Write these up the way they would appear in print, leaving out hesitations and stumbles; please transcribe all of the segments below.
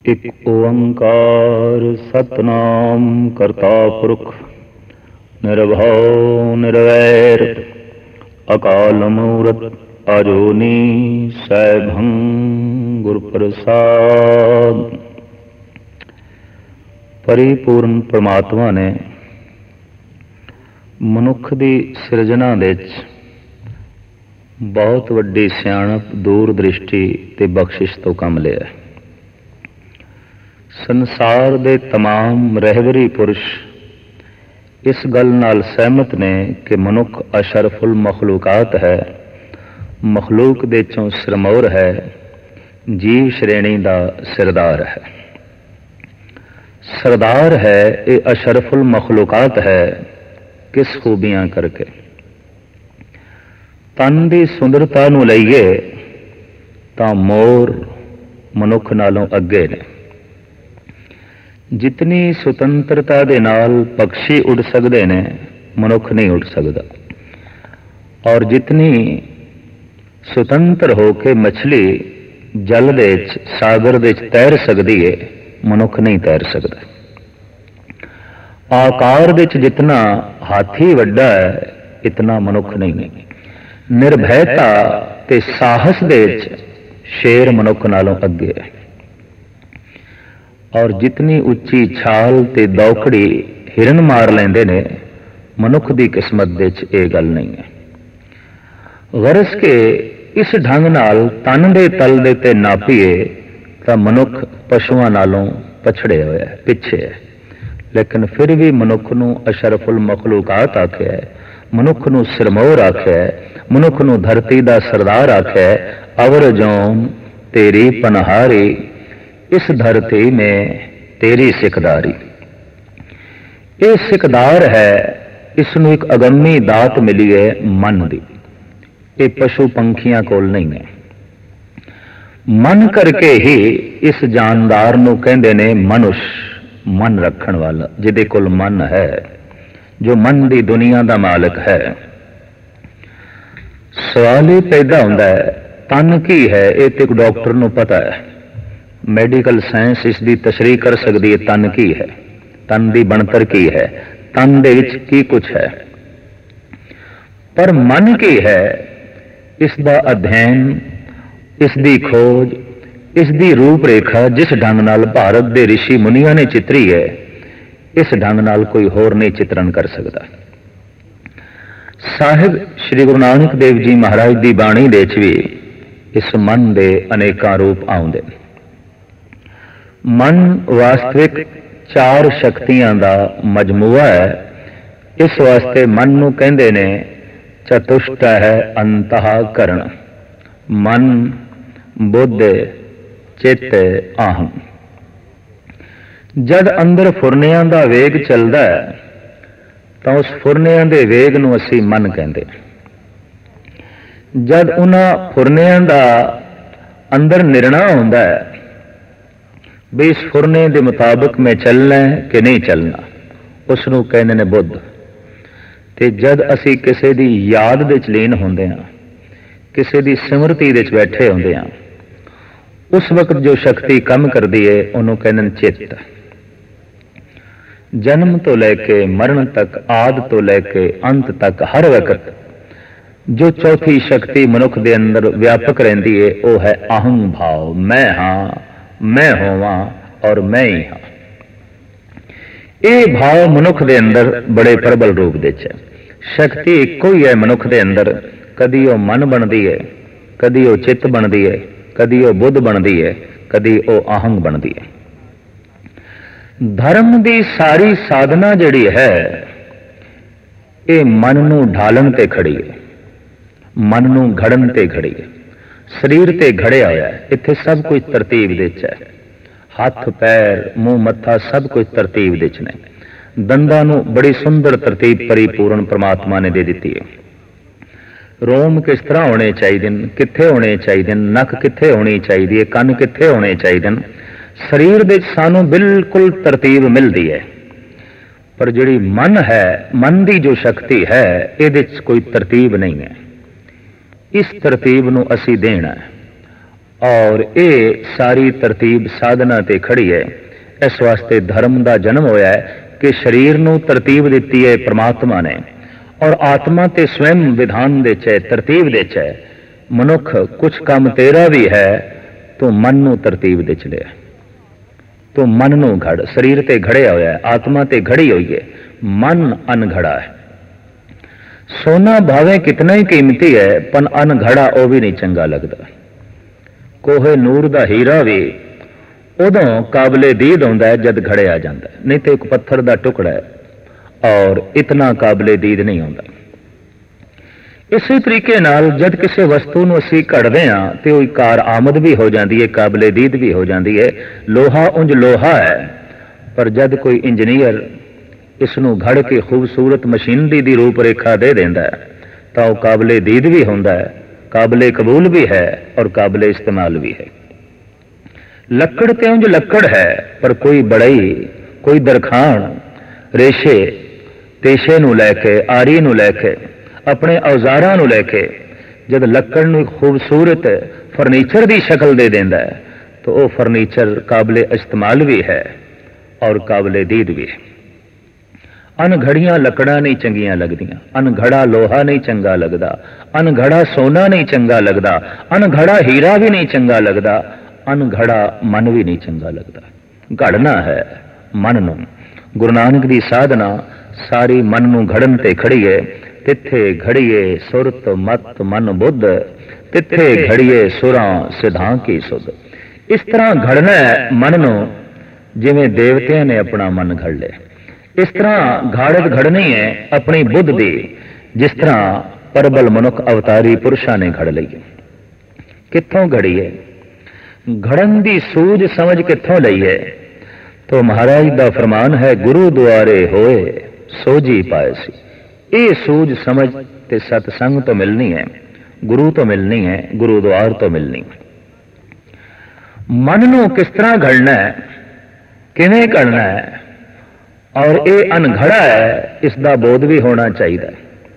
एक ओंकार सतनाम करता पुरख निर्भव निर्वैर अकाल मूरत अजोनी सैभं गुर प्रसाद। परिपूर्ण परमात्मा ने मनुख की सिरजना दे बहुत वड्डी सियाणप दूरदृष्टि ते बख्शिश तो कम लिया। संसार दे तमाम रहबरी पुरुष इस गल नाल सहमत ने कि मनुख अशरफुल मखलूकात है, मखलूक दे चों सिरमौर है, जीव श्रेणी दा सिरदार है। सरदार है ये अशरफुल मखलूकात है किस खूबियां करके। तन दी सुंदरता नूं लईए तां मोर मनुख नालों अगे ने। जितनी सुतंत्रता दे नाल पक्षी उड़ सकते ने मनुख नहीं उड़ सकता, और जितनी सुतंत्र होके मछली जल दे सागर दे तैर सकती है मनुख नहीं तैर सकता। आकार दे जितना हाथी वड्डा है इतना मनुख नहीं है। निर्भयता ते साहस दे शेर मनुख नालों अगे है, और जितनी उच्ची छाल ते दौकड़ी हिरन मार लेंदे ने मनुख दी किस्मत दे ये गल नहीं है। गरज के इस ढंग नाल तन दे तल दे ते नापीए तां मनुख पशुआं नालों पछड़े होया है, पिछे है। लेकिन फिर भी मनुख नूं अशरफुल मखलूकात आख्या है, मनुख नूं सिरमौर आख्या है, मनुख नूं धरती दा सरदार आख्या है। अवर जौन तेरी पनहारी इस धरती में तेरी सिकदारी। ये सिकदार है, इसनूं एक अगम्मी दात मिली है मन दी। ये पशु पंखियां कोल नहीं है। मन करके ही इस जानदार नूं कहंदे ने मनुष्य, मन रखण वाला, जिहदे कोल मन है, जो मन दी दुनिया दा मालिक है। सवाल ही पैदा हुंदा है तन की है, ये तो एक डॉक्टर नूं पता है। मैडिकल साइंस इसकी तशरीह कर सकती है तन की है, तन की बनतर की है, तन दे विच की कुछ है। पर मन की है, इसका अध्ययन, इसकी खोज, इसकी रूपरेखा जिस ढंग नाल भारत के ऋषि मुनिया ने चितरी है, इस ढंग नाल कोई होर नहीं चित्रण कर सकता। साहिब श्री गुरु नानक देव जी महाराज की बाणी दे भी इस मन के अनेकां रूप आउंदे। मन वास्तविक चार शक्तियां दा मजमूआ है। इस वास्ते मन नूं कहंदे ने चतुष्ट है अंतःकरण। मन, बुद्ध, चित्त, आहम। जद अंदर फुरनियां दा वेग चलदा है तां उस फुरनियां दे वेग नूं असीं मन कहंदे। जद उन्हां फुरनियां दा अंदर निर्णय हुंदा है भी इस फुरने के मुताबिक मैं चलना है कि नहीं चलना, उसनूं कहंदे ने बुद्ध। ते जद असी किसी की याद दे लीन होंदे हां, किसी की स्मृति दे बैठे होंदे हां, उस वक्त जो शक्ति कम करती है उन्होंने कहंदे ने चित्त। जन्म तो लैके मरण तक, आदि तो लैके अंत तक, हर वक्त जो चौथी शक्ति मनुख दे अंदर व्यापक रहिंदी है वह है अहम भाव। मैं हाँ, मैं होवां और मैं ही हाँ। ये भाव मनुख दे अंदर बड़े प्रबल रूप दे है। शक्ति इको ही है मनुख दे अंदर। कदी वो मन बनती है, कदी वो चित्त बनती है, कदी वो बुद्ध बनती है, कदी वो आहंग बनती है। धर्म की सारी साधना जिहड़ी है ये मन नूं ढालन ते खड़ी है, मन नूं घड़न ते खड़ी है, शरीर ते घड़िया होया है। इत्थे सब कुछ तरतीब दे च है। हथ पैर मुंह मत्था सब कुछ तरतीब दे च ने। दंदां नूं बड़ी सुंदर तरतीब परिपूर्ण परमात्मा ने दे दी है। रोम किस तरह होने चाहिए, कित्थे होने चाहिए, नक कित्थे होनी चाहिए, कन कित्थे होने चाहिए। शरीर दे सानू बिल्कुल तरतीब मिलती है। पर जिहड़ी मन है, मन की जो शक्ति है, इहदे च कोई तरतीब नहीं है। इस तरतीब नूं असीं देना है। और ये सारी तरतीब साधना ते खड़ी है। इस वास्ते धर्म का जन्म होया है कि शरीर नूं तरतीब दिती है परमात्मा ने, और आत्मा ते स्वयं विधान दे च तरतीब दे च। मनुख कुछ काम तेरा भी है तो मन नूं तरतीब दे च लिया, तो मन नूं घड़, शरीर ते घड़िया होया है, आत्मा ते घड़ी हुई है, मन अनघड़ा है। सोना भावे कितना ही कीमती है पर अनघड़ा वो भी नहीं चंगा लगता। कोहे नूर दा हीरा भी उदों काबले दीद होंदा है जद घड़िया जाता है, नहीं तो एक पत्थर का टुकड़ा है और इतना काबले दीद नहीं होता। इसी तरीके नाल जद किसी वस्तु नूं असीं घड़दे हां ते ओह कार आमद भी हो जाती है, काबले दीद भी हो जाती है। लोहा उंज लोहा है, पर जद कोई इंजीनियर इसनूं घड़ के खूबसूरत मशीनरी की रूपरेखा दे देंदा है तो काबले दीद भी होंदा है, काबले कबूल भी है और काबले इस्तेमाल भी है। लकड़ ते उंज लकड़ है, पर कोई बड़ई, कोई दरखान, रेशे, तेशे नूं लैके, आरी नूं लैके, अपने औजारां नूं लैके जद लकड़ नूं खूबसूरत फर्नीचर की शक्ल दे देंदा है तो वह फर्नीचर काबले इस्तेमाल भी है और काबले दीद भी है। अनघड़ियां लकड़ा नहीं चंगियां लगदियां, अनघड़ा लोहा नहीं चंगा लगता, अनघड़ा सोना नहीं चंगा लगता, अनघड़ा हीरा भी नहीं चंगा लगता, अनघड़ा मन भी नहीं चंगा लगता। घड़ना है मन नूं। गुरु नानक दी साधना सारी मन नूं घड़न ते खड़ी है। तिथे घड़िए सुरत मत मन बुद्ध, तिथे घड़िए सुरां सिद्धां की सुध। इस तरह घड़ना है मन नूं जिवें देवतियां ने अपना मन घड़ लिया। इस तरह घाड़त घड़नी है अपनी बुद्ध दी, जिस तरह परबल मनुख अवतारी पुरुषां ने घड़ लई। कित्थों घड़ी है? घड़न दी सूझ समझ कित्थों लई है? तो महाराज दा फरमान है, गुरु द्वारे होए सोझी पाए सी। ये सूझ समझ ते सतसंग तो मिलनी है, गुरु तो मिलनी है, गुरुद्वार तो मिलनी है। मन नूं किस तरह घड़ना है, किवें घड़ना है, और ये अनघड़ा है, इसका बोध भी होना चाहिए।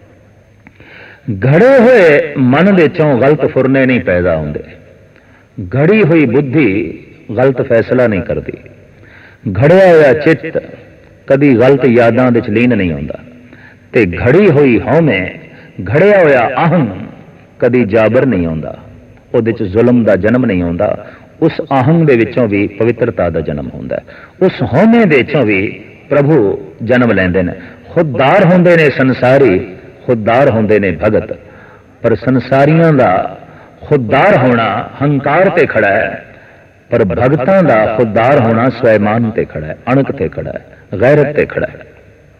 घड़े हुए मन दे चों गलत फुरने नहीं पैदा होंदे। घड़ी हुई बुद्धि गलत फैसला नहीं करती। घड़िया हुआ चित्त कदी गलत यादां दे च लीन नहीं होंदा, ते घड़ी हुई हौमे, घड़िया हुआ आहम कदी जाबर नहीं होंदा, उहदे च जुल्म दा जन्म नहीं होंदा। उस आहम दे विचों भी पवित्रता दा जन्म होंदा है। उस हौमे दे विचों भी प्रभु जन्म लैंदे ने। खुददार होंदे ने संसारी, खुददार होंदे ने भगत, पर संसारियां दा खुददार होना हंकार ते खड़ा है, पर भगतां दा खुददार होना स्वैमान ते खड़ा है, अणक ते खड़ा है, गैरत ते खड़ा है।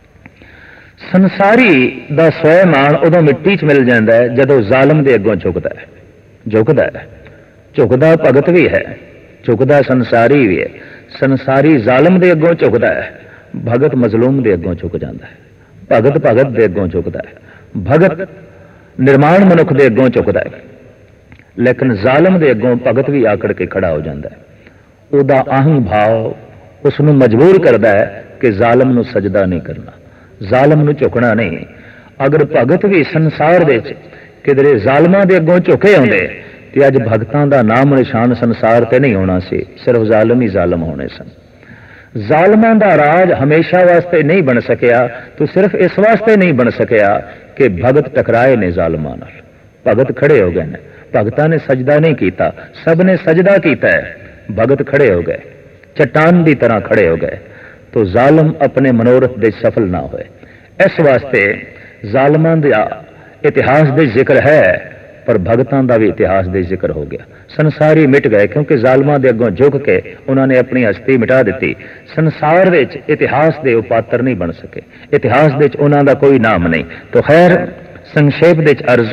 संसारी दा स्वैमान उदों मिट्टी च मिल जाता है जदों जालम दे अगों झुकदा है। झुकदा है, झुकदा भगत भी है, झुकदा संसारी भी है। संसारी जालम दे अगों झुकदा है, भगत मजलूम दे अगों झुक जाता है। भगत भगत दे अगों झुकदा है, भगत निर्माण मनुख दे अगों झुकदा है, लेकिन जालम दे अगों भगत भी आकड़ के खड़ा हो जाता है। उहदा आहंग भाव उसनूं मजबूर करता है कि जालम नूं सजदा नहीं करना, जालम नूं झुकना नहीं। अगर भगत भी संसार दे किधरे जालमां दे अगों झुके आउंदे ते अज भगतां दा नाम निशान संसार ते नहीं होना सी, सिर्फ जालम ही जालम होने सन। जालमां दा राज हमेशा वास्ते नहीं बन सकिया, तो सिर्फ इस वास्ते नहीं बन सकिया कि भगत टकराए ने जालमां नाल। भगत खड़े हो गए ने, भगतां ने सजदा नहीं किया, सब ने सजदा किया है, भगत खड़े हो गए, चट्टान की तरह खड़े हो गए, तो जालम अपने मनोरथ दे सफल ना होए। इस वास्ते जालमां दा इतिहास दे जिक्र है, पर भगतां दा भी इतिहास दे जिक्र हो गया। संसारी मिट गए क्योंकि जालमां दे अगों झुक के उन्होंने अपनी हस्ती मिटा दी। संसार दे इतिहास दे उपात्र नहीं बन सके, इतिहास दे उन्हां दा कोई नाम नहीं। तो खैर संक्षेप दे अर्ज,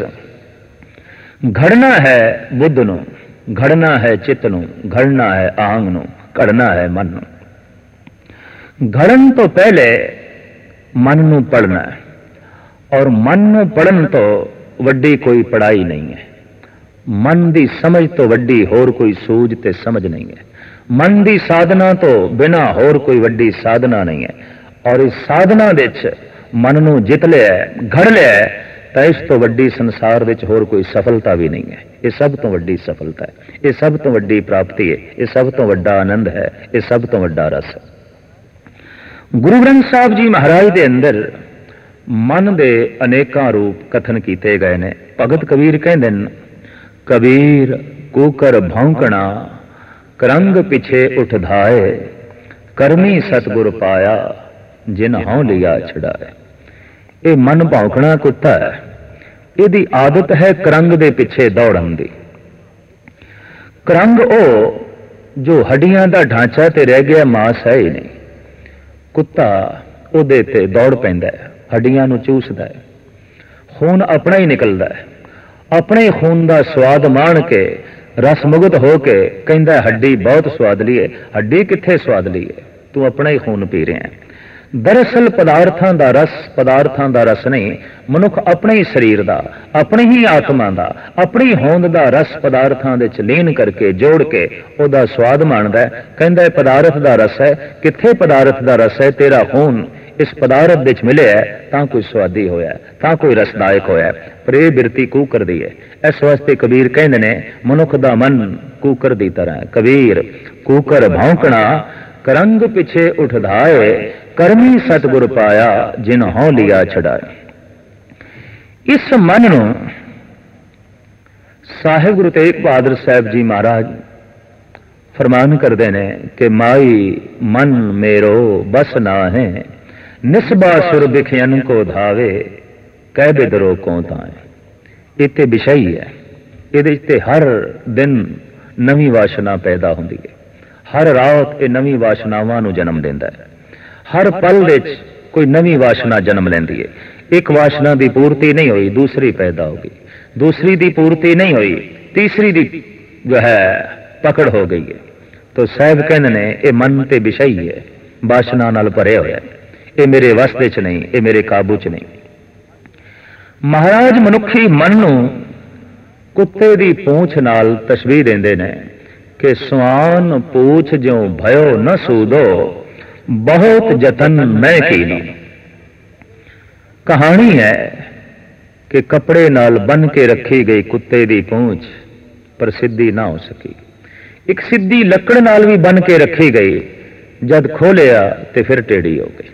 घड़ना है बुद्ध नूं, घड़ना है चित्त नूं, घड़ना है आहंग नूं, घड़ना है मन नूं। घड़न तो पहले मन नूं पढ़ना है, और मन नूं पढ़न तो वड्डी कोई पढ़ाई नहीं है। मन दी समझ तो वड्डी होर कोई सूझ ते समझ नहीं है। मन दी साधना तो बिना होर कोई वड्डी साधना नहीं है। और इस साधना दे च मन नूं जित लिया, घड़ लिया, तो इस तो वड्डी संसार दे च होर कोई सफलता भी नहीं है। ये सब तो वड्डी सफलता है, ये सब तो वड्डी प्राप्ति है, ये सब तो वड्डा आनंद है, ये सब तो वड्डा रस है। गुरु ग्रंथ साहब जी महाराज के अंदर मन के अनेकों रूप कथन किए गए ने। भगत कबीर कहते हैं, कबीर कूकर भौंकना करंग पिछे उठ धाए, करमी सतगुर पाया जिन हों लिया छड़ाए। ये मन भौंकना कुत्ता है, यदी आदत है करंग दे पिछे दौड़न दी। करंग ओ जो हड्डियां दा ढांचा ते रह गया, मांस है ही नहीं। कुत्ता उहदे ते दौड़ पैंदा है, हड्डियां नूं चूसदा है, खून अपना ही निकलदा है, अपने ही खून का स्वाद माण के रस मुगत होके कहंदा हड्डी बहुत स्वादली है। हड्डी कित्थे स्वादली है, तू अपना ही खून पी रहा है। दरअसल पदार्थां दा रस नहीं, मनुख अपने ही शरीर का, अपनी ही आत्मा का, अपनी होंद का रस पदार्थां दे च लीन करके जोड़ के उहदा स्वाद माणदा है। कहंदा है पदार्थ का रस है, कित्थे पदार्थ का रस है, तेरा खून इस पदार्थ दे च मिले है तां कोई स्वादी होया, तां कोई रसदायक होया। पर यह बिरती कूकर दी है। इस वास्ते कबीर कहंदे ने मनुख दा मन कूकर दी तरह है। कबीर कूकर भौंकना करंग पिछे उठ धाए, करमी सतगुर पाया जिन हों लिया छड़ाए। इस मन नूं साहिब गुरु तेग बहादुर साहब जी महाराज फरमान करते हैं कि माई मन मेरो बस ना है, निस्बा सुर बिखयन को धावे, कह बिदरो को ताए। इत्ते विषय है, ये हर दिन नवी वासना पैदा होती है, हर रात ये नवी वासनावां नूं जन्म देंदा है, हर पल विच कोई नवी वासना जन्म लेंदी है। एक वासना की पूर्ति नहीं हुई, दूसरी पैदा होगी, दूसरी की पूर्ति नहीं हुई, तीसरी की जो है पकड़ हो गई है। तो साहब कहने ने ये मन ते विषय है, वासना नाल भरे होया है, ये मेरे वस दे च नहीं, ये मेरे काबू च नहीं। महाराज मनुखी मन नूं कुत्ते दी पूंछ नाल तशबीह देंदे ने कि स्वान पूछ ज्यों भयो न सूदो, बहुत जतन मैं कीनो। कहानी है कि कपड़े नाल बन के रखी गई कुत्ते दी पूंछ पर सिद्धि ना हो सकी। एक सिद्धि लकड़ नाल भी बन के रखी गई, जद खोलिया ते फिर टेढ़ी हो गई।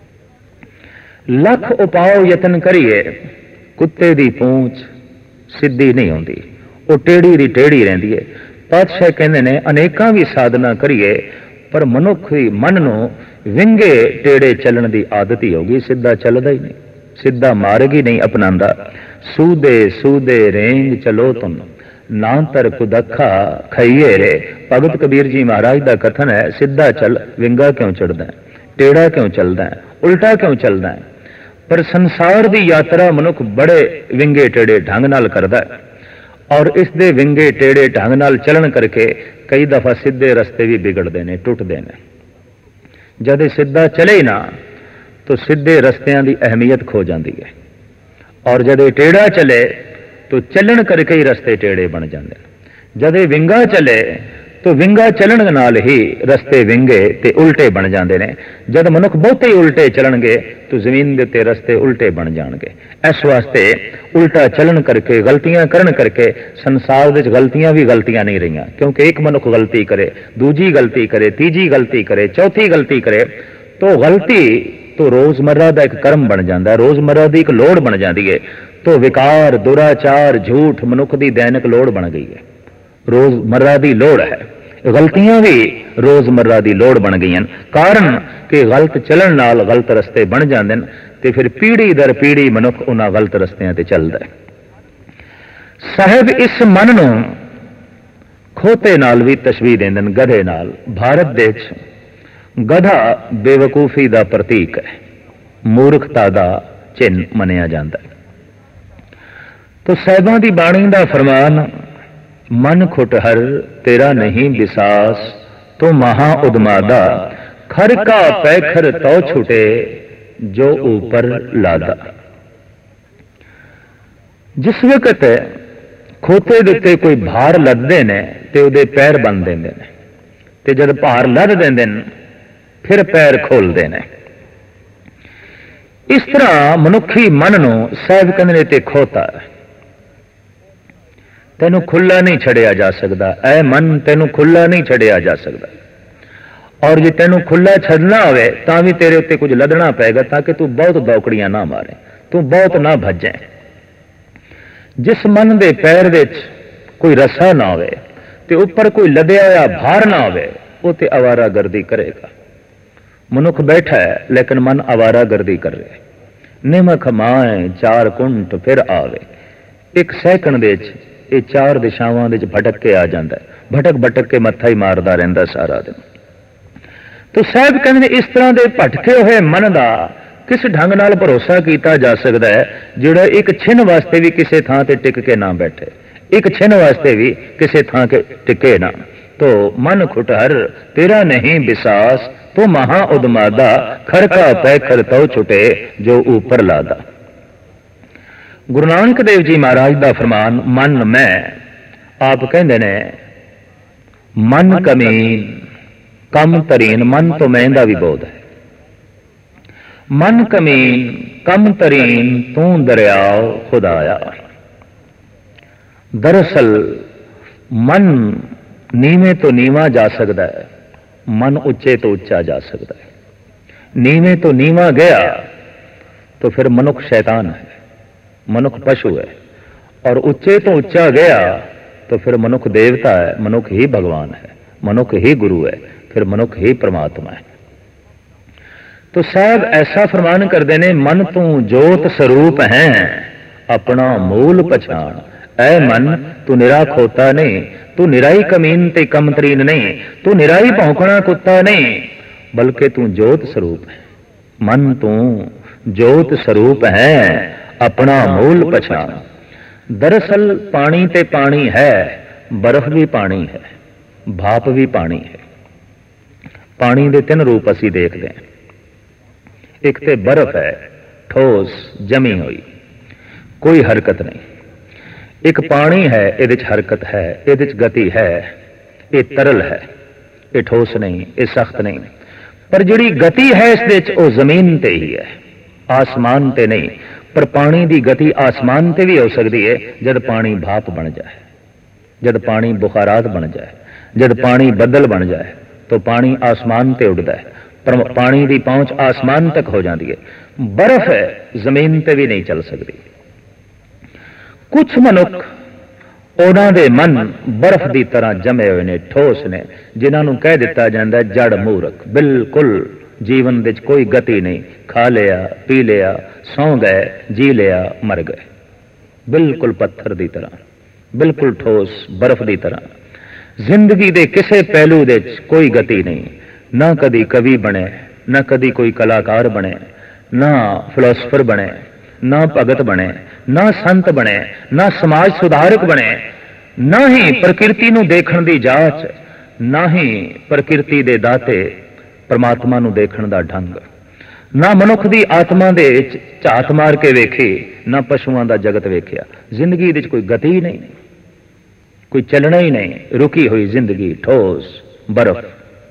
लख उपाओ यतन करिए, कुत्ते दी पूंछ सिद्धि नहीं होती, वो टेढ़ी दी टेढ़ी रहिंदी है। पातशाह कहंदे ने अनेकां भी साधना करिए पर मनुखी मन नूं विंगे टेढ़े चलण दी आदत ही होगी, सीधा चलदा ही नहीं, सीधा मार्ग ही नहीं अपनांदा। सूदे सूदे रेंग चलो तुम, ना तर कुदखा खाइए रे। भगत कबीर जी महाराज का कथन है, सीधा चल, विंगा क्यों चढ़दा है, टेढ़ा क्यों चलदा है, उल्टा क्यों चलदा है। पर संसार की यात्रा मनुख बड़े विंगे टेढ़े ढंग नाल करदा है, और इस दे विंगे टेढ़े ढंग नाल चलन करके कई दफा सीधे रस्ते भी बिगड़ते हैं, टुटते हैं। जद सीधा चले ही ना तो सीधे रस्तियां की अहमियत खो जाती है, और जद टेढ़ा चले तो चलन करके ही रस्ते टेढ़े बन जाते हैं। जद विंगा चले तो विंगा चलन नाल ही रस्ते विंगे ते उल्टे बन जाते हैं। जब मनुख बहुते ही उल्टे चलणगे तो जमीन दे ते रस्ते उल्टे बन जाएंगे। इस वास्ते उल्टा चलन करके गलतियां करन करके संसार विच गलतियां भी गलतियां नहीं रही, क्योंकि एक मनुख गलती करे, दूजी गलती करे, तीजी गलती करे, चौथी गलती करे तो गलती तो रोजमर्रा का एक कर्म बन जाता है, रोजमर्रा की एक लोड़ बन जाती है। तो विकार, दुराचार, झूठ मनुख की दैनिक लोड़ बन गई है, रोजमर्रा की लोड़ है। गलतियां भी रोजमर्रा की लोड़ बन गई, कारण कि गलत चलन नाल गलत रस्ते बन जाते हैं, तो फिर पीढ़ी दर पीढ़ी मनुख उन्हां गलत रस्तियां ते चलदा है। साहिब इस मन नूं खोते नाल भी तशबीह देंदे ने, गधे नाल। भारत देश गधा बेवकूफी का प्रतीक है, मूर्खता का चिन्ह मनिया जाता है। तो साहिबां दी बाणी का फरमान, मन खुटहर तेरा नहीं विसास, तो महा उदमादा, खर का पैखर तो छुटे जो ऊपर लादा। जिस वक्त खोते दे उत्ते कोई भार लददे ने ते उहदे पैर बन देंदे ने, ते जद भार लद देंदे ने फिर पैर खोलते हैं। इस तरह मनुखी मन नूं साहिब कहंदे ने ते खोता ਤੈਨੂੰ ਖੁੱਲਾ ਨਹੀਂ ਛੱਡਿਆ ਜਾ ਸਕਦਾ। ਐ ਮਨ, ਤੈਨੂੰ ਖੁੱਲਾ ਨਹੀਂ ਛੱਡਿਆ ਜਾ ਸਕਦਾ। ਔਰ ਜੇ ਤੈਨੂੰ ਖੁੱਲਾ ਛੱਡਣਾ ਹੋਵੇ ਤਾਂ ਵੀ ਤੇਰੇ ਉੱਤੇ ਕੁਝ ਲੱਦਣਾ ਪਏਗਾ, ਤਾਂ ਕਿ ਤੂੰ ਬਹੁਤ ਦੌਕੜੀਆਂ ਨਾ ਮਾਰੇ, ਤੂੰ ਬਹੁਤ ਨਾ ਭੱਜੇ। ਜਿਸ ਮਨ ਦੇ ਪੈਰ ਵਿੱਚ ਕੋਈ ਰਸਾ ਨਾ ਹੋਵੇ ਤੇ ਉੱਪਰ ਕੋਈ ਲੱਦਿਆ ਹੋਇਆ ਭਾਰ ਨਾ ਹੋਵੇ, ਉਹ ਤੇ ਆਵਾਰਾਗਰਦੀ ਕਰੇਗਾ। ਮਨੁੱਖ ਬੈਠਾ ਹੈ ਲੇਕਿਨ ਮਨ ਆਵਾਰਾਗਰਦੀ ਕਰ ਰਿਹਾ। ਨਿਮਖ ਮਾਏ ਚਾਰ ਕੁੰਟ ਫਿਰ ਆਵੇ। ਇੱਕ ਸੈਕਿੰਡ ਦੇ ਵਿੱਚ ਇਹ ਚਾਰ ਦਿਸ਼ਾਵਾਂ ਦੇ ਵਿੱਚ ਭਟਕ ਕੇ ਆ ਜਾਂਦਾ, ਭਟਕ ਭਟਕ ਕੇ ਮੱਥਾ ਹੀ ਮਾਰਦਾ ਰਹਿੰਦਾ ਸਾਰਾ ਦਿਨ। ਤੋ ਸਾਹਿਬ ਕਹਿੰਦੇ ਨੇ ਇਸ ਤਰ੍ਹਾਂ ਦੇ ਭਟਕੇ ਹੋਏ ਮਨ ਦਾ ਕਿਸ ਢੰਗ ਨਾਲ ਭਰੋਸਾ ਕੀਤਾ ਜਾ ਸਕਦਾ ਹੈ, ਜਿਹੜਾ ਇੱਕ ਛਿਨ ਵਾਸਤੇ ਵੀ ਕਿਸੇ ਥਾਂ ਤੇ ਟਿਕ ਕੇ ਨਾ ਬੈਠੇ, ਇੱਕ ਛਿਨ ਵਾਸਤੇ ਵੀ ਕਿਸੇ ਥਾਂ ਕੇ ਟਿਕੇ ਨਾ। तो मन खुटहर तेरा नहीं विसास, तो महा उदमादा खरका पैखर तो छुटे जो ऊपर लादा। गुरु नानक देव जी महाराज का फरमान मन मैं, आप कहते ने मन कमीन कम तरीन, मन तो मैं दा भी बोध है। मन कमीन कम तरीन तू दरियाओ खुदाया। दरअसल मन नीवे तो नीवा जा सकता है, मन उच्चे तो उच्चा जा सकता है। नीवे तो नीवा गया तो फिर मनुख शैतान है, मनुख पशु है, और उच्चे तो उच्चा गया तो फिर मनुख देवता है, मनुख ही भगवान है, मनुख ही गुरु है, फिर मनुख ही परमात्मा है। तो साहब ऐसा फरमान करते ने, मन तू जोत स्वरूप है अपना मूल पछाण। ऐ मन तू निरा खोता नहीं, तू निराई कमीन ते कमतरीन नहीं, तू निराई भौंकना कुत्ता नहीं, बल्कि तू जोत स्वरूप है। मन तू जोत स्वरूप है अपना मूल पछाण। दरअसल पानी ते पानी है, बर्फ भी पानी है, भाप भी पानी है। पानी दे तीन रूप असी देखते हैं। एक ते बर्फ है, ठोस जमी हुई, कोई हरकत नहीं। एक पानी है, ये हरकत है, ये गति है, ये तरल है, ये ठोस नहीं, ये सख्त नहीं। पर जिहड़ी गति है इस वो जमीन ते ही है, आसमान ते नहीं। पर पानी की गति आसमान ते भी हो सकती है जब पानी भाप बन जाए, जब पानी बुखारात बन जाए, जब पानी बदल बन जाए तो पानी आसमान ते उड़ता है, पर पानी की पहुंच आसमान तक हो जाती है। बर्फ है, जमीन ते भी नहीं चल सकती। कुछ मनुख उन्हां दे मन बर्फ की तरह जमे हुए ने, ठोस ने, जिन्होंने कह दिता जाता जड़ मूर्ख, बिल्कुल जीवन विच कोई गति नहीं। खा लिया, पी लिया, सौ गए, जी लिया, मर गए। बिल्कुल पत्थर की तरह, बिल्कुल ठोस बर्फ की तरह। जिंदगी के किसी पहलू दे कोई गति नहीं। ना कदी कवि बने, ना कदी कोई कलाकार बने, ना फिलोसफर बने, ना भगत बने, ना संत बने, ना समाज सुधारक बने, ना ही प्रकृति नूं देखण दी जांच, ना ही प्रकृति दे दाते परमात्मा नूं देखण दा ढंग, ना मनुख दी आत्मा दे झात मार के वेखी, ना पशुआं दा जगत वेखिया। जिंदगी दे कोई गति ही नहीं, कोई चलना ही नहीं, रुकी हुई जिंदगी, ठोस बर्फ।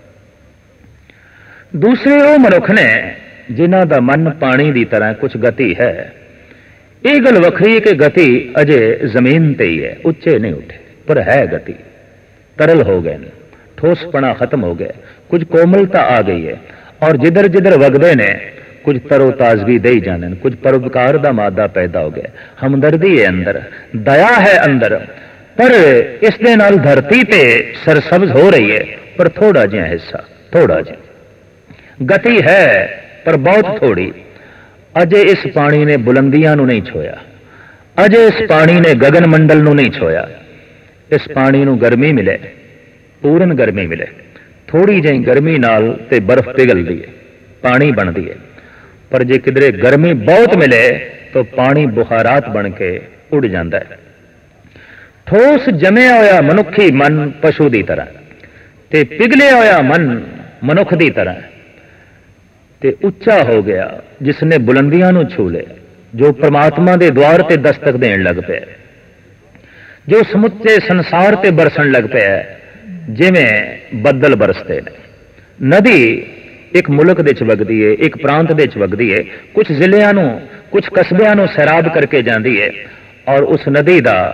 दूसरे वो मनुख ने जिन्हां दा मन पानी की तरह कुछ गति है। यह गल वखरी है कि गति अजे जमीन ते ही है, उच्चे नहीं उठे, पर है गति। तरल हो गए, ठोसपना खत्म हो गया, कुछ कोमलता आ गई है, और जिधर जिधर वगदे ने कुछ तरोताजगी दे जाने, कुछ परोपकार का मादा पैदा हो गया, हमदर्दी है अंदर, दया है अंदर। पर इस दे नाल धरती ते सरसब्ज हो रही है, पर थोड़ा जिहा हिस्सा, थोड़ा जिहा गति है, पर बहुत थोड़ी। अजे इस पानी ने बुलंदियां नूं नहीं छोया, अजे इस पानी ने गगन मंडल नूं नहीं छोया। इस पानी नूं गर्मी मिले, पूर्ण गर्मी मिले, थोड़ी जी गर्मी नाल ते बर्फ पिघलदी है, पानी बनती है। पर जे किधरे गर्मी बहुत मिले तो पानी बुखारात बन के उड़ जाता है। ठोस जमया होया मनुखी मन पशु की तरह, ते पिघलिया होया मन मनुख की तरह, ते उच्चा हो गया जिसने बुलंदियां नूं छू लिया, जो परमात्मा के द्वार ते दस्तक देन लग पे, जो समुचे संसार ते बरसन लग पे, जिवें बदल बरसते हैं। नदी एक मुल्क दे वगदी है, एक प्रांत दे वगदी है, कुछ जिलियां नूं, कुछ कस्बियां नूं सैराब करके जाती है, और उस नदी का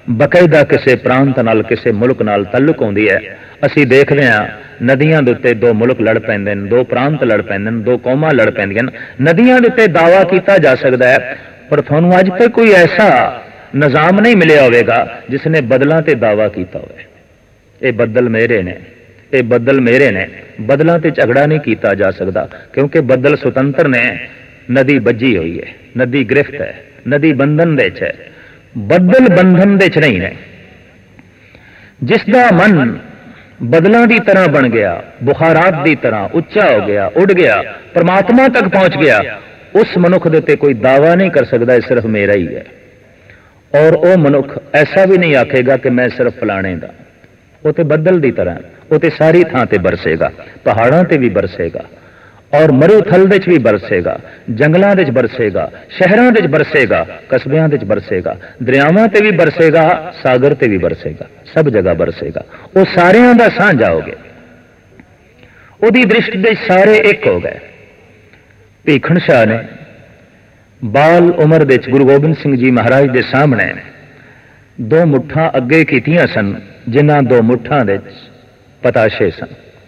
ਬਕਾਇਦਾ ਕਿਸੇ ਪ੍ਰਾਂਤ ਨਾਲ ਕਿਸੇ ਮੁਲਕ ਨਾਲ ਤਾਲੁਕ ਹੁੰਦੀ ਹੈ। ਅਸੀਂ ਦੇਖਦੇ ਹਾਂ ਨਦੀਆਂ ਦੇ ਉੱਤੇ ਦੋ ਮੁਲਕ ਲੜ ਪੈਂਦੇ ਨੇ, ਦੋ ਪ੍ਰਾਂਤ ਲੜ ਪੈਂਦੇ ਨੇ, ਦੋ ਕੌਮਾਂ ਲੜ ਪੈਂਦੀਆਂ ਨੇ। ਨਦੀਆਂ ਦੇ ਉੱਤੇ ਦਾਅਵਾ ਕੀਤਾ ਜਾ ਸਕਦਾ ਹੈ, ਪਰ ਤੁਹਾਨੂੰ ਅੱਜ ਤੱਕ ਕੋਈ ਐਸਾ ਨਿਜ਼ਾਮ ਨਹੀਂ ਮਿਲਿਆ ਹੋਵੇਗਾ ਜਿਸ ਨੇ ਬਦਲਾਂ ਤੇ ਦਾਅਵਾ ਕੀਤਾ ਹੋਵੇ। ਇਹ ਬੱਦਲ ਮੇਰੇ ਨੇ, ਇਹ ਬੱਦਲ ਮੇਰੇ ਨੇ। ਬਦਲਾਂ ਤੇ ਝਗੜਾ ਨਹੀਂ ਕੀਤਾ ਜਾ ਸਕਦਾ, ਕਿਉਂਕਿ ਬੱਦਲ ਸੁਤੰਤਰ ਨੇ। ਨਦੀ ਬੱਝੀ ਹੋਈ ਹੈ, ਨਦੀ ਗ੍ਰਿਫਤ ਹੈ, ਨਦੀ ਬੰਧਨ ਦੇ ਚ ਹੈ, ਬੱਦਲ ਬੰਧਨ ਦੇ ਚ ਨਹੀਂ ਨੇ। ਜਿਸ ਦਾ ਮਨ ਬਦਲਾਂ ਦੀ ਤਰ੍ਹਾਂ ਬਣ ਗਿਆ, ਬੁਖਾਰਾਤ ਦੀ ਤਰ੍ਹਾਂ ਉੱਚਾ ਹੋ ਗਿਆ, ਉੱਡ ਗਿਆ, ਪਰਮਾਤਮਾ ਤੱਕ ਪਹੁੰਚ ਗਿਆ, ਉਸ ਮਨੁੱਖ ਦੇ ਉੱਤੇ ਕੋਈ ਦਾਅਵਾ ਨਹੀਂ ਕਰ ਸਕਦਾ ਇਹ ਸਿਰਫ ਮੇਰਾ ਹੀ ਹੈ। ਔਰ ਉਹ ਮਨੁੱਖ ਐਸਾ ਵੀ ਨਹੀਂ ਆਖੇਗਾ ਕਿ ਮੈਂ ਸਿਰਫ ਫਲਾਣੇ ਦਾ। ਉਹ ਤੇ ਬੱਦਲ ਦੀ ਤਰ੍ਹਾਂ, ਉਹ ਤੇ ਸਾਰੀ ਥਾਂ ਤੇ ਬਰਸੇਗਾ, ਪਹਾੜਾਂ ਤੇ ਵੀ ਬਰਸੇਗਾ, ਔਰ ਮਰੂਥਲ ਦੇ ਚ ਵੀ ਬਰਸੇਗਾ, ਜੰਗਲਾਂ ਦੇ ਚ ਬਰਸੇਗਾ, ਸ਼ਹਿਰਾਂ ਦੇ ਚ ਬਰਸੇਗਾ, ਕਸਬਿਆਂ ਦੇ ਚ ਬਰਸੇਗਾ, ਦਰਿਆਵਾਂ ਤੇ ਵੀ ਬਰਸੇਗਾ, ਸਾਗਰ ਤੇ ਵੀ ਬਰਸੇਗਾ, ਸਭ ਜਗ੍ਹਾ ਬਰਸੇਗਾ। ਉਹ ਸਾਰਿਆਂ ਦਾ ਸਾਂਝਾ ਹੋ ਗਿਆ, ਉਹਦੀ ਦ੍ਰਿਸ਼ਟੀ ਦੇ ਸਾਰੇ ਇੱਕ ਹੋ ਗਏ। ਭੀਖਣ ਸ਼ਾਹ ਨੇ ਬਾਲ ਉਮਰ ਦੇ ਗੁਰੂ ਗੋਬਿੰਦ ਸਿੰਘ ਜੀ ਮਹਾਰਾਜ ਦੇ ਸਾਹਮਣੇ ਦੋ ਮੁੱਠਾਂ ਅੱਗੇ ਕੀਤੀਆਂ ਸਨ, ਜਿਨ੍ਹਾਂ ਦੋ ਮੁੱਠਾਂ ਦੇ ਪਤਾਸ਼ੇ ਸਨ।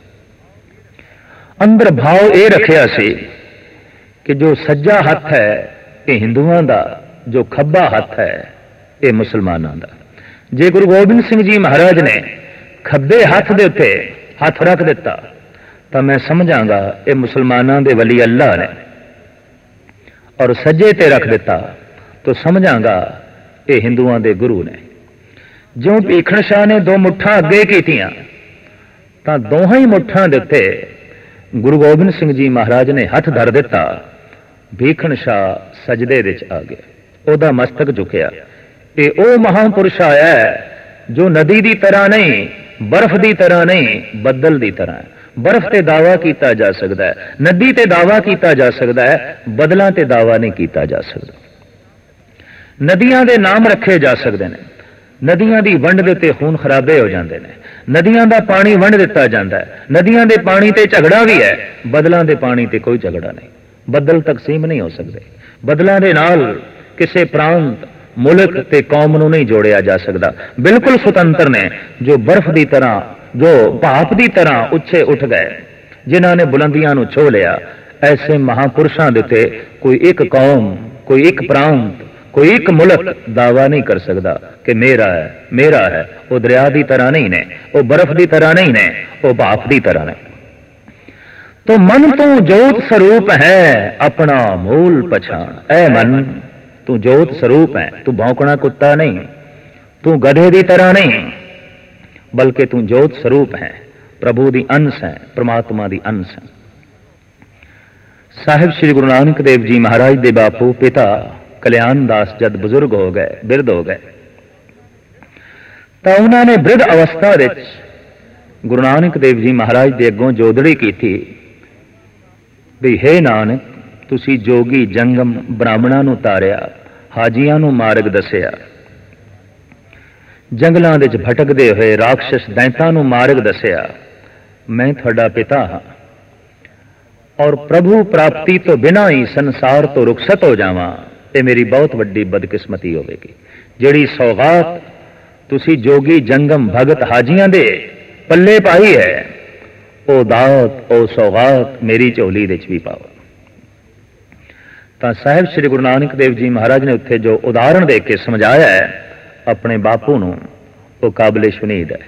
ਅੰਦਰ ਭਾਵ ਇਹ ਰੱਖਿਆ ਸੀ ਕਿ ਜੋ ਸੱਜਾ ਹੱਥ ਹੈ ਇਹ ਹਿੰਦੂਆਂ ਦਾ, ਜੋ ਖੱਬਾ ਹੱਥ ਹੈ ਇਹ ਮੁਸਲਮਾਨਾਂ ਦਾ। ਜੇ ਗੁਰੂ ਗੋਬਿੰਦ ਸਿੰਘ ਜੀ ਮਹਾਰਾਜ ਨੇ ਖੱਬੇ ਹੱਥ ਦੇ ਉੱਤੇ ਹੱਥ ਰੱਖ ਦਿੱਤਾ ਤਾਂ ਮੈਂ ਸਮਝਾਂਗਾ ਇਹ ਮੁਸਲਮਾਨਾਂ ਦੇ ਵਲੀ ਅੱਲਾ ਨੇ, ਔਰ ਸੱਜੇ ਤੇ ਰੱਖ ਦਿੱਤਾ ਤਾਂ ਸਮਝਾਂਗਾ ਇਹ ਹਿੰਦੂਆਂ ਦੇ ਗੁਰੂ ਨੇ। ਜਿਉਂ ਭੀਖਣ ਸ਼ਾਹ ਨੇ ਦੋ ਮੁੱਠਾਂ ਅੱਗੇ ਕੀਤੀਆਂ ਤਾਂ ਦੋਹਾਂ ਹੀ ਮੁੱਠਾਂ ਦੇ ਉੱਤੇ ਗੁਰੂ ਗੋਬਿੰਦ ਸਿੰਘ ਜੀ ਮਹਾਰਾਜ ਨੇ ਹੱਥ ਧਰ ਦਿੱਤਾ। ਭੀਖਣ ਸ਼ਾਹ ਸਜਦੇ ਵਿੱਚ ਆ ਗਿਆ, ਉਹਦਾ ਮਸਤਕ ਝੁਕਿਆ। ਇਹ ਉਹ ਮਹਾਂਪੁਰਸ਼ ਆਇਆ ਹੈ ਜੋ ਨਦੀ ਦੀ ਤਰ੍ਹਾਂ ਨਹੀਂ, ਬਰਫ਼ ਦੀ ਤਰ੍ਹਾਂ ਨਹੀਂ, ਬੱਦਲ ਦੀ ਤਰ੍ਹਾਂ ਹੈ। ਬਰਫ਼ ਤੇ ਦਾਅਵਾ ਕੀਤਾ ਜਾ ਸਕਦਾ ਹੈ, ਨਦੀ ਤੇ ਦਾਅਵਾ ਕੀਤਾ ਜਾ ਸਕਦਾ ਹੈ, ਬਦਲਾਂ ਤੇ ਦਾਅਵਾ ਨਹੀਂ ਕੀਤਾ ਜਾ ਸਕਦਾ। ਨਦੀਆਂ ਦੇ ਨਾਮ ਰੱਖੇ ਜਾ ਸਕਦੇ ਨੇ, ਨਦੀਆਂ ਦੀ ਵੰਡ ਦੇ ਉੱਤੇ ਖੂਨ ਖਰਾਬੇ ਹੋ ਜਾਂਦੇ ਨੇ, ਨਦੀਆਂ ਦਾ ਪਾਣੀ ਵੰਡ ਦਿੱਤਾ ਜਾਂਦਾ ਹੈ, ਨਦੀਆਂ ਦੇ ਪਾਣੀ ਤੇ ਝਗੜਾ ਵੀ ਹੈ, ਬਦਲਾਂ ਦੇ ਪਾਣੀ ਤੇ ਕੋਈ ਝਗੜਾ ਨਹੀਂ। ਬੱਦਲ ਤਕਸੀਮ ਨਹੀਂ ਹੋ ਸਕਦੇ, ਬਦਲਾਂ ਦੇ ਨਾਲ ਕਿਸੇ ਪ੍ਰਾਂਤ, ਮੁਲਕ ਤੇ ਕੌਮ ਨੂੰ ਨਹੀਂ ਜੋੜਿਆ ਜਾ ਸਕਦਾ। ਬਿਲਕੁਲ ਸੁਤੰਤਰ ਨੇ, ਜੋ ਬਰਫ਼ ਦੀ ਤਰ੍ਹਾਂ, ਜੋ ਭਾਪ ਦੀ ਤਰ੍ਹਾਂ ਉੱਚੇ ਉੱਠ ਗਏ, ਜਿਨ੍ਹਾਂ ਨੇ ਬੁਲੰਦੀਆਂ ਨੂੰ ਛੋਹ ਲਿਆ। ਐਸੇ ਮਹਾਂਪੁਰਸ਼ਾਂ ਦੇ ਉੱਤੇ ਕੋਈ ਇੱਕ ਕੌਮ, ਕੋਈ ਇੱਕ ਪ੍ਰਾਂਤ, ਕੋਈ ਇੱਕ ਮੁਲਕ ਦਾਅਵਾ ਨਹੀਂ ਕਰ ਸਕਦਾ ਕਿ ਮੇਰਾ ਹੈ, ਮੇਰਾ ਹੈ। ਉਹ ਦਰਿਆ ਦੀ ਤਰ੍ਹਾਂ ਨਹੀਂ ਨੇ, ਉਹ ਬਰਫ਼ ਦੀ ਤਰ੍ਹਾਂ ਨਹੀਂ ਨੇ, ਉਹ ਭਾਪ ਦੀ ਤਰ੍ਹਾਂ ਨੇ। तो मन तू जोत स्वरूप है अपना मूल पछाण। ऐ मन तू जोत स्वरूप है, तू भौंकना कुत्ता नहीं, तू गधे की तरह नहीं, बल्कि तू जोत स्वरूप है, प्रभु दी अंश है, परमात्मा दी अंश है। साहिब श्री गुरु नानक देव जी महाराज दे बापू पिता कल्याण दास जद बुजुर्ग हो गए, बिरध हो गए, तो उन्होंने बिरध अवस्था विच गुरु नानक देव जी महाराज दे अगों जोदड़ी की थी भी हे नानक तुसी जोगी जंगम ब्राह्मणा नूं तारिया, हाजियां नूं मार्ग दसिया, जंगलां दे विच भटकदे होए राक्षस दैंतां नूं मार्ग दसिया। मैं तुहाडा पिता हाँ और प्रभु प्राप्ति तो बिना ही संसार तो रुखसत हो जावां, ये मेरी बहुत वड्डी बदकिस्मती होवेगी। जिहड़ी सौगात तुसी जोगी जंगम भगत हाजियां दे पल्ले पाई है, ओ दात ओ सौगात मेरी झोली विच भी पाओ। तो साहिब श्री गुरु नानक देव जी महाराज ने उत्थे जो उदाहरण दे के समझाया है अपने बापू नूं, वो काबिल शुनीद है।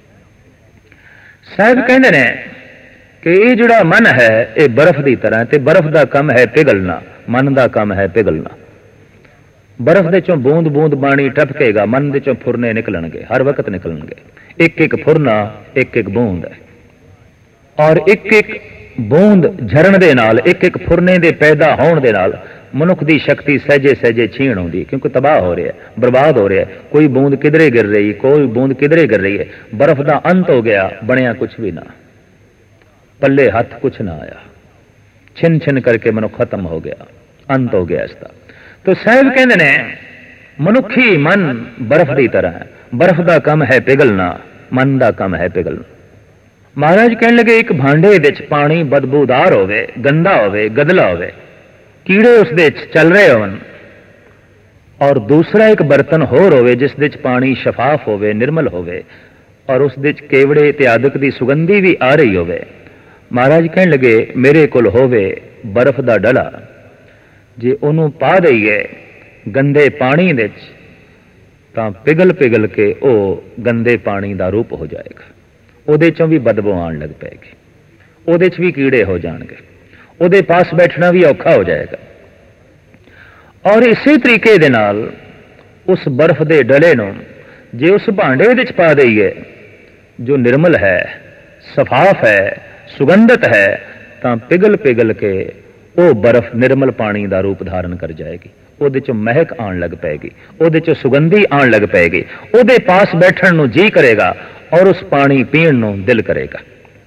साहिब कहते हैं कि ये जिहड़ा मन है ये बर्फ की तरह, ते बर्फ का काम है पिघलना, मन का काम है पिघलना। बर्फ दे चों बूंद बूंद पानी टपकेगा, मन दे चों फुरने निकलणगे, हर वक्त निकलणगे। एक एक फुरना एक एक बूंद है, और एक एक बूंद झरण दे नाल, एक एक फुरने दे पैदा होने दे नाल मनुख की शक्ति सहजे सहजे छीण होंदी, क्योंकि तबाह हो रहा है, बर्बाद हो रहा है। कोई बूंद किधरे गिर रही, कोई बूंद किधरे गिर रही है। बर्फ का अंत हो गया, बनया कुछ भी ना, पल्ले हथ कुछ ना आया, छिन छिन करके मनुख खत्म हो गया, अंत हो गया इसका। तो साहिब कहते हैं मनुखी मन बर्फ की तरह है, बर्फ का काम है पिघलना, मन का काम है पिघलना। महाराज कहने लगे एक भांडे विच पानी बदबूदार होवे, गंदा होवे, गदला होवे, कीड़े उस दे चल रहे होवन, और दूसरा एक बर्तन होर होवे जिस दे पानी शफाफ होवे, निर्मल होवे और उस दे केवड़े ते आदक दी सुगंधी भी आ रही होवे। महाराज कहन लगे मेरे कोल होवे बर्फ दा डला, जे ओनू पा दईए गंदे पानी दे तां पिघल पिघल के ओ गंदे पानी दा रूप हो जाएगा, ਉਹਦੇ ਚੋਂ ਵੀ ਬਦਬੂ ਆਉਣ ਲੱਗ ਪੈਗੀ, ਉਹਦੇ 'ਚ ਵੀ ਕੀੜੇ ਹੋ ਜਾਣਗੇ, ਉਹਦੇ ਪਾਸ ਬੈਠਣਾ ਵੀ ਔਖਾ ਹੋ ਜਾਏਗਾ। ਔਰ ਇਸੇ ਤਰੀਕੇ ਦੇ ਨਾਲ ਉਸ ਬਰਫ਼ ਦੇ ਡਲੇ ਨੂੰ ਜੇ ਉਸ ਭਾਂਡੇ ਵਿੱਚ ਪਾ ਦਈਏ ਜੋ ਨਿਰਮਲ ਹੈ, ਸਫਾਫ ਹੈ, ਸੁਗੰਧਿਤ ਹੈ, ਤਾਂ ਪਿਘਲ ਪਿਘਲ ਕੇ ਉਹ ਬਰਫ਼ ਨਿਰਮਲ ਪਾਣੀ ਦਾ ਰੂਪ ਧਾਰਨ ਕਰ ਜਾਏਗੀ, ਉਹਦੇ 'ਚੋਂ ਮਹਿਕ ਆਉਣ ਲੱਗ ਪਏਗੀ, ਉਹਦੇ 'ਚੋਂ ਸੁਗੰਧੀ ਆਉਣ ਲੱਗ ਪਏਗੀ, ਉਹਦੇ ਪਾਸ ਬੈਠਣ ਨੂੰ ਜੀ ਕਰੇਗਾ और उस पानी पीण नूं दिल करेगा।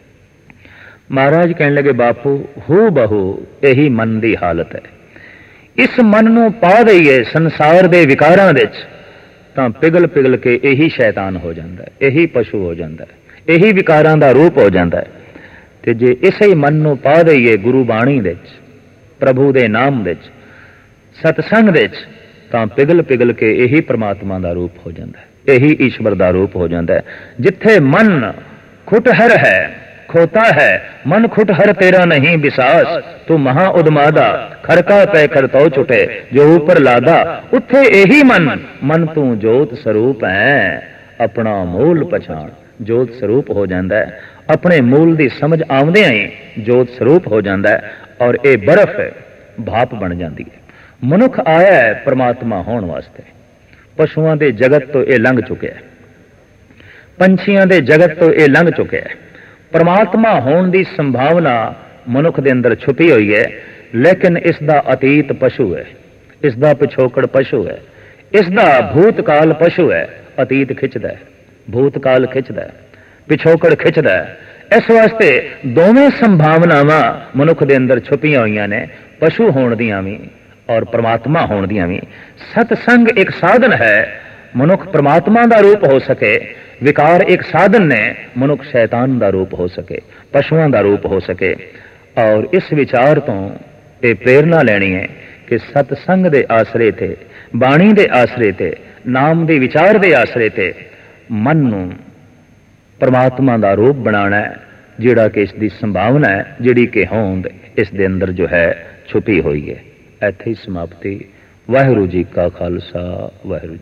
महाराज कहने लगे बापू हू बहू यही मन की हालत है, इस मन नूं पा दईए संसार दे विकारां विच तां पिघल पिघल के यही शैतान हो जाता है, यही पशु हो जाता है, यही विकारां दा रूप हो जाता है। ते जे इसे ही मन नूं पा दईए गुरु बाणी विच, प्रभु दे नाम विच, सतसंग विच, तां पिघल पिघल के यही परमात्मा दा रूप हो जाता है, यही ईश्वर का रूप हो जाता है। जिथे मन खुटहर है खोता है, मन खुटहर तेरा नहीं विसास, तू महा उदमादा खरका पै कर तो छुटे जो ऊपर लादा, उथे यही मन मन तू जोत स्वरूप है, अपना मूल पछाण, जोत स्वरूप हो जाता है, अपने मूल की समझ आउंदे ही जोत स्वरूप हो जाता है और ये बर्फ भाप बन जाती है। मनुख आया है परमात्मा होने वास्ते, पशुओं के जगत तो यह लंघ चुके है, पंछियों के जगत तो यह लंघ चुके है, परमात्मा होने की संभावना मनुख के अंदर छुपी हुई है, लेकिन इसका अतीत पशु है, इसका पिछोकड़ पशु है, इसका भूतकाल पशु है। अतीत खिंचता है, भूतकाल खिंचता है, पिछोकड़ खिंचता है। इस वास्ते दोवें संभावनावां मनुख के अंदर छुपिया हुई ने, पशु होने दियां भी और परमात्मा होने दियां भी। सतसंग एक साधन है मनुख परमात्मा का रूप हो सके, विकार एक साधन ने मनुख शैतान का रूप हो सके, पशुओं का रूप हो सके। और इस विचार तो ये प्रेरणा लेनी है कि सतसंग के आसरे थे, बाणी के आसरे थे, नाम के विचार के आसरे थे मन नूं परमात्मा का रूप बनाना है, जिहड़ा कि इसकी संभावना है, जिहड़ी कि होंद इस दे अंदर जो है छुपी हुई है। ਇੱਥੇ ਹੀ ਸਮਾਪਤੀ। ਵਾਹਿਗੁਰੂ ਜੀ ਕਾ ਖਾਲਸਾ, ਵਾਹਿਗੁਰੂ।